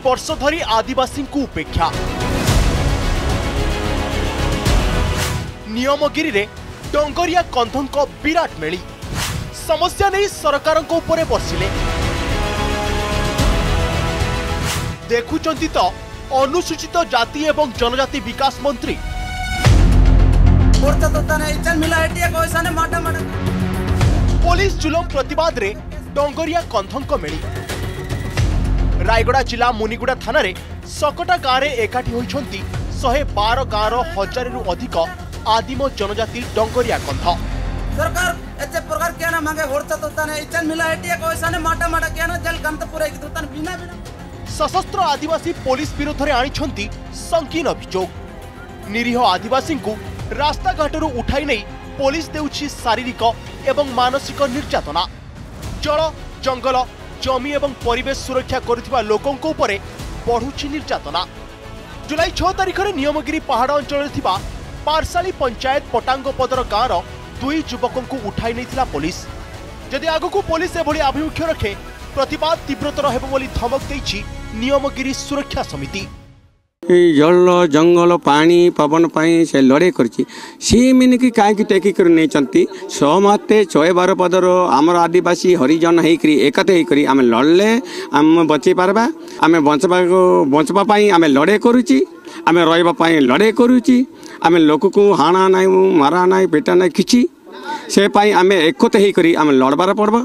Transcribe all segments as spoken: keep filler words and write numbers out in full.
वर्ष धरी आदिवासी को उपेक्षा नियमगिरी रे डंगरिया कंधों विराट मेली समस्या नहीं सरकार ऊपर बसिले देखुचंती तो अनुसूचित जाति एवं जनजाति विकास मंत्री पुलिस जुलम प्रतिवाद रे डंगरिया कंधों मेली रायगड़ा जिला मुनिगुड़ा थाना रे सकटा गाँव में एकाठी होइछंती शहे बार गाँव हजार रु अधिक आदिम जनजाति डंगरिया कंध सरकार एचे प्रकार क्या ना मांगे होरता तो तने इचन मिला एटिया को ऐसा ने माटा माटा क्या ना जल गंत पूरे की तो तने बिना बिना सशस्त्र आदिवासी पुलिस विरोध में आनिछंती संकीन अभियोग निरीह आदिवासी को रास्ता घाटरू उठाई नहीं पुलिस देउछि शारीरिक एवं मानसिक निर्यातना जल जंगल जमी एवं परिवेश सुरक्षा करुथिबा लोकंको उपरे बढ़ुछि निर्यातना जुलाई छह तारिख रे नियमगिरी पहाड़ अंचल थिबा पारसाली पंचायत पटांगपदर गाँव दुई युवकों को उठाई नहीं पुलिस जदि आगकू पुलिस एभली आभिमुख्य रखे प्रतिवाद तीव्रतर हेबो बोली धमक देछि नियमगिरी सुरक्षा समिति जल जंगल पानी पवन पाई से लड़े करछि सी मिनकी काहे टेकी कर नै चंती सहमते छय बार पदर आमर आदिवासी हरिजन हेकरी एकते हेकरी आमे लड़ले आम बची पारबा आमे बंचबा बंचबा पाई आमे लड़े करूछि आमे रहबा पाई लड़े करूछि आमे लोक को हाना नाई मारा नाई पेटा नाई किछि से पाई आमे एकते हेकरी आमे लड़बार पड़बा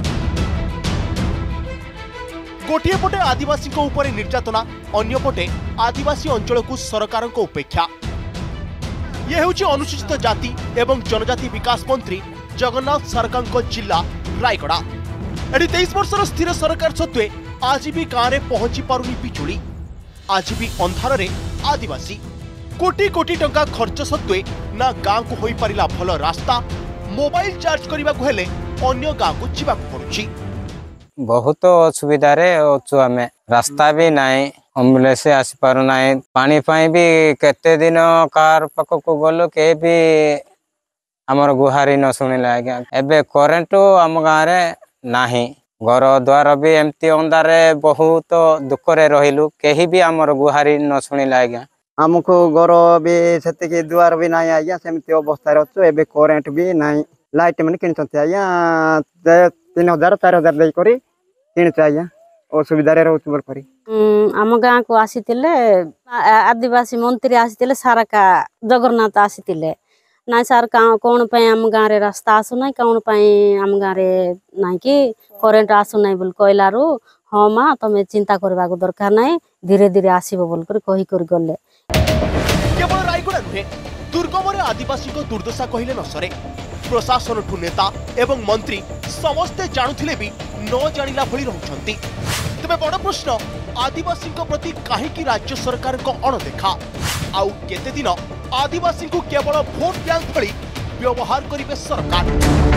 गोटे पटे आदिवासी को ऊपर निर्यातना अन्य पटे आदिवासी अंचल को सरकार को उपेक्षा ये हेउची अनुसूचित जाति एवं जनजाति विकास मंत्री जगन्नाथ सरकार जिला रायगड़ा एटी तेईस वर्षर स्थिर सरकार सत्वे आज भी गाँव में पहुंची पारुनी पिचुड़ी आज भी अंधार रे आदिवासी कोटी कोटी टंका खर्च सत्वे ना गाँव को होई परिला भल रास्ता मोबाइल चार्ज करने को हेले अन्य गाँव को जीवाक पड़ुछि बहुत असुविधा अच्छु आम रास्ता भी नाई एम्बुलेंस आसी पार ना पानी पाई भी केते दिन कार पाख को गलु के भी आमर गुहारी न शुणिला आज्ञा एबे करेन्ट आम गाँव में नाही घर द्वार भी एमती अंधारे बहुत दुख रे रहिलु केही भी आमर गुहारी न शुणिला आज्ञा आमको घर भी से दुआर भी ना आज्ञा सेमती अवस्था अच्छु एबे करेन्ट भी ना लाइट मैंने किणुंट आज्ञा तीन हजार चार हजार दे करी किणुच आज्ञा असुविधा रोच करी आम गाँ को आसीतिले आदिवासी मंत्री आसीतिले सारका जगन्नाथ आसीतिले ना सार कौन पे आम गाँव रे रास्ता आसु ना कौन पे आम गाँव रे ना कि करेन्ट आसु ना बोल कहलारू हाँ माँ तुम्हें चिंता करबा को दरकार ना धीरे धीरे आसीबो बोल कर कही कर गले केवल रायगड़ा नुहे दुर्गम रे आदिवासी को दुर्दशा कहिले न सरे प्रशासन ठू नेता एवं मंत्री समस्ते जानुथिले भी न जानिला भली रहउछंती तबे बड़ प्रश्न आदिवासी को प्रति काहेकि राज्य सरकार को अणदेखा आउ केते दिन आदिवासी को केवल भोट बैंक भली व्यवहार करिवे सरकार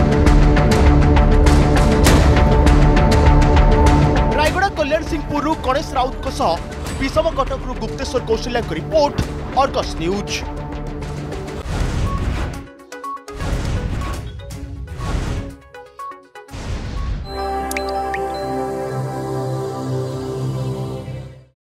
रायगड़ा कल्याण Singhpur Ganesh Raut Bisam Cuttack Gupteswar Kaushalya report Argus news.